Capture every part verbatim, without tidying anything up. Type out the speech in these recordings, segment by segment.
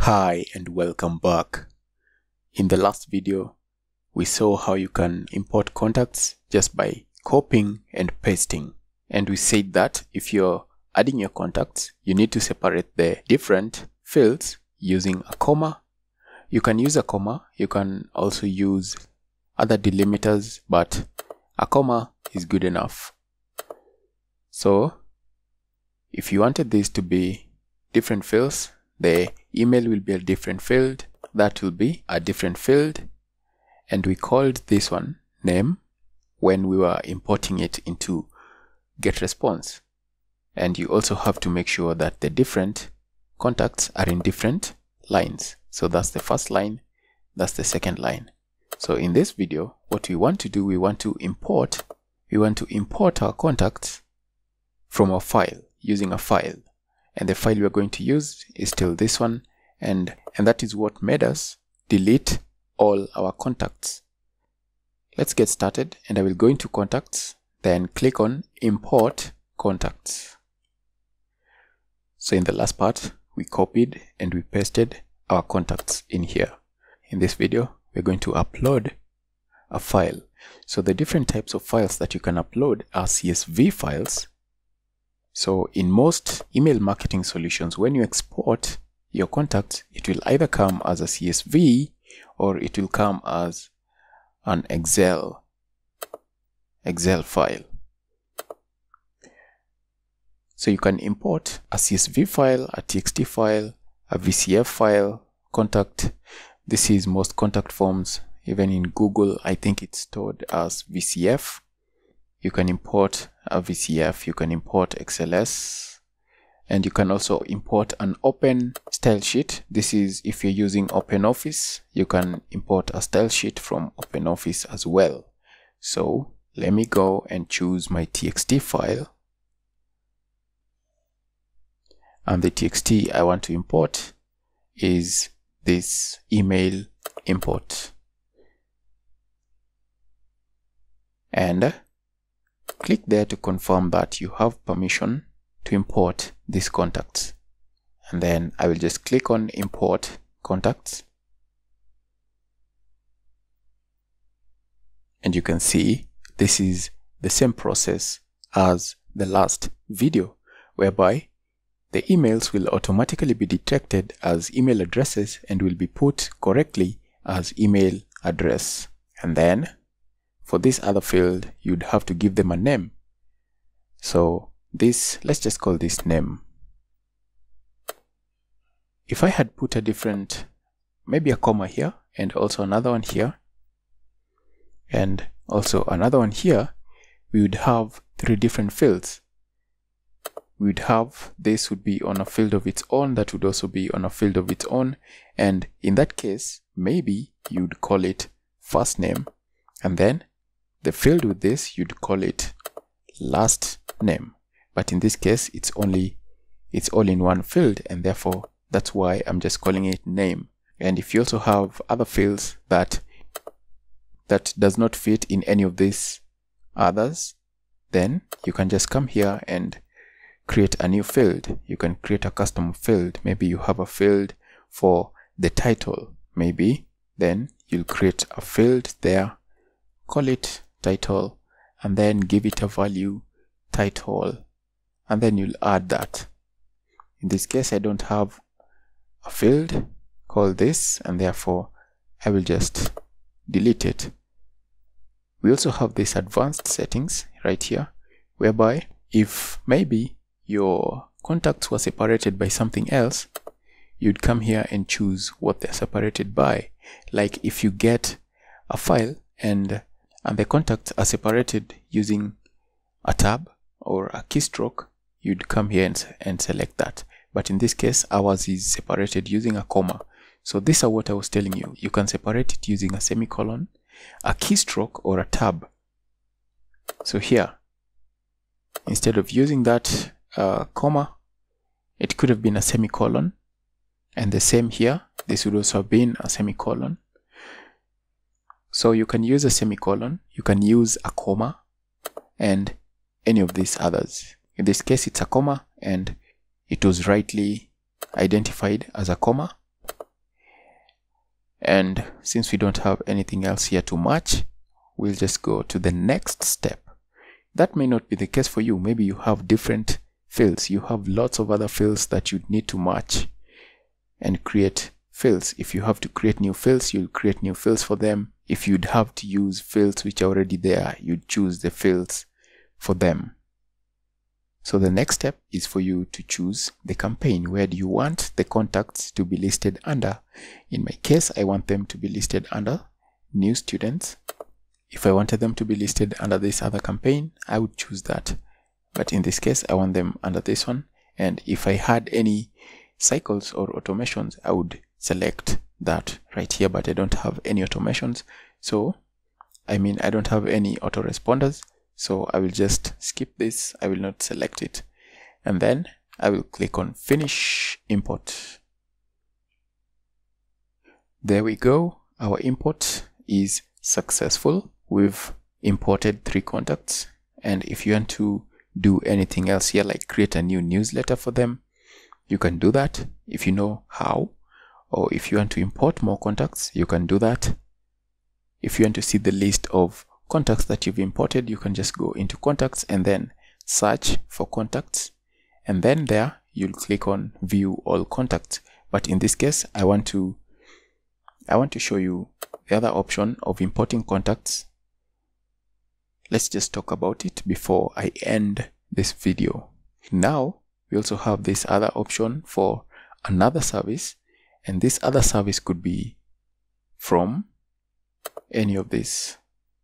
Hi and welcome back. In the last video, we saw how you can import contacts just by copying and pasting. And we said that if you're adding your contacts, you need to separate the different fields using a comma. You can use a comma, you can also use other delimiters, but a comma is good enough. So if you wanted this to be different fields, the email will be a different field, that will be a different field, and we called this one name when we were importing it into Getresponse. And you also have to make sure that the different contacts are in different lines. So that's the first line, that's the second line. So in this video, what we want to do, we want to import, we want to import our contacts from a file, using a file. And the file we're going to use is still this one, and and that is what made us delete all our contacts. Let's get started, and I will go into contacts, then click on import contacts. So in the last part, we copied and we pasted our contacts in here. In this video, we're going to upload a file. So the different types of files that you can upload are C S V files. So in most email marketing solutions, when you export your contacts, it will either come as a C S V or it will come as an Excel, Excel file. So you can import a C S V file, a T X T file, a V C F file, contact. This is most contact forms. Even in Google, I think it's stored as V C F. You can import a V C F, you can import X L S, and you can also import an open style sheet. This is if you're using OpenOffice, you can import a style sheet from OpenOffice as well. So let me go and choose my T X T file. And the T X T I want to import is this email import. And click there to confirm that you have permission to import these contacts. And then I will just click on import contacts. And you can see this is the same process as the last video, whereby the emails will automatically be detected as email addresses and will be put correctly as email address. And then for this other field, you'd have to give them a name. So this, let's just call this name. If I had put a different, maybe a comma here, and also another one here, and also another one here, we would have three different fields. We would have, this would be on a field of its own, that would also be on a field of its own, and in that case, maybe you'd call it first name, and then the field with this, you'd call it last name. But in this case, it's only, it's all in one field, and therefore that's why I'm just calling it name. And if you also have other fields that, that does not fit in any of these others, then you can just come here and create a new field. You can create a custom field. Maybe you have a field for the title, maybe, then you'll create a field there, call it title, and then give it a value title, and then you'll add that. In this case, I don't have a field called this, and therefore I will just delete it. We also have this advanced settings right here, whereby if maybe your contacts were separated by something else, you'd come here and choose what they're separated by. Like if you get a file and and the contacts are separated using a tab or a keystroke, you'd come here and, and select that. But in this case, ours is separated using a comma. So these are what I was telling you. You can separate it using a semicolon, a keystroke, or a tab. So here, instead of using that uh, comma, it could have been a semicolon. And the same here, this would also have been a semicolon. So you can use a semicolon, you can use a comma, and any of these others. In this case, it's a comma, and it was rightly identified as a comma. And since we don't have anything else here to match, we'll just go to the next step. That may not be the case for you. Maybe you have different fields. You have lots of other fields that you need to match and create fields. If you have to create new fields, you'll create new fields for them. If you'd have to use fields which are already there, you'd choose the fields for them. So the next step is for you to choose the campaign. Where do you want the contacts to be listed under? In my case, I want them to be listed under new students. If I wanted them to be listed under this other campaign, I would choose that. But in this case, I want them under this one. And if I had any cycles or automations, I would select that right here, but I don't have any automations. So, I mean, I don't have any autoresponders. So I will just skip this. I will not select it. And then I will click on Finish Import. There we go. Our import is successful. We've imported three contacts. And if you want to do anything else here, like create a new newsletter for them, you can do that if you know how. Or if you want to import more contacts, you can do that. If you want to see the list of contacts that you've imported, you can just go into contacts and then search for contacts, and then there you'll click on view all contacts. But in this case, I want to I want to show you the other option of importing contacts. Let's just talk about it before I end this video. Now we also have this other option for another service, and this other service could be from any of this.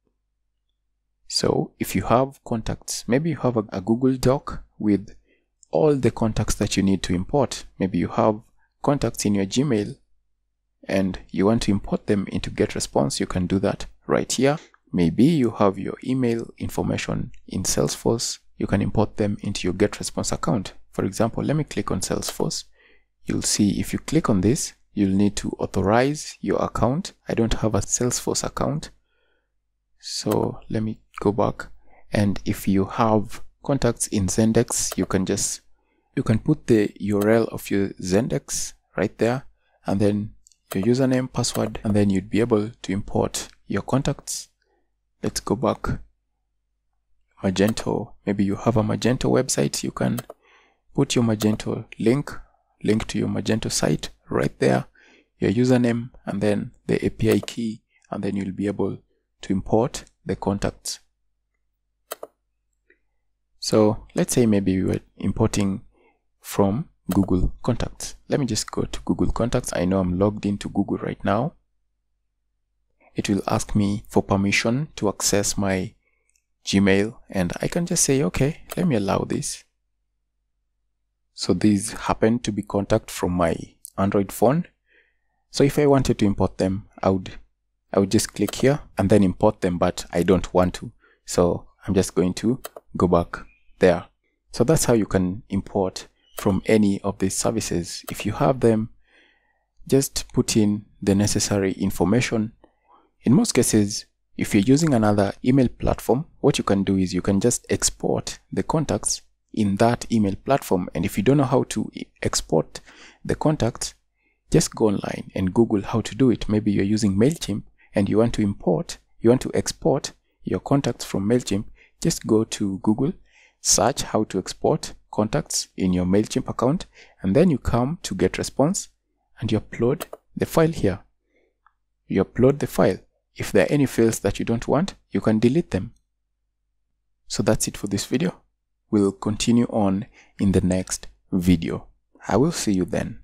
So if you have contacts, maybe you have a, a Google Doc with all the contacts that you need to import. Maybe you have contacts in your Gmail and you want to import them into Getresponse. You can do that right here. Maybe you have your email information in Salesforce. You can import them into your Getresponse account. For example, let me click on Salesforce. You'll see if you click on this, you'll need to authorize your account. I don't have a Salesforce account. So let me go back, and if you have contacts in Zendex, you can just you can put the U R L of your Zendex right there, and then your username, password, and then you'd be able to import your contacts. Let's go back. Magento, maybe you have a Magento website. You can put your Magento link, link to your Magento site right there, your username, and then the A P I key, and then you'll be able to import the contacts. So let's say maybe we were importing from Google Contacts. Let me just go to Google Contacts. I know I'm logged into Google right now. It will ask me for permission to access my Gmail, and I can just say, okay, let me allow this. So these happen to be contacts from my Android phone. So if I wanted to import them, I would I would just click here and then import them, but I don't want to. So I'm just going to go back there. So that's how you can import from any of these services. If you have them, just put in the necessary information. In most cases, if you're using another email platform, what you can do is you can just export the contacts in that email platform. And if you don't know how to export the contacts, just go online and Google how to do it. Maybe you're using Mailchimp and you want to import, you want to export your contacts from Mailchimp. Just go to Google, search how to export contacts in your Mailchimp account, and then you come to Getresponse and you upload the file here. You upload the file. If there are any fields that you don't want, you can delete them. So that's it for this video. We'll continue on in the next video. I will see you then.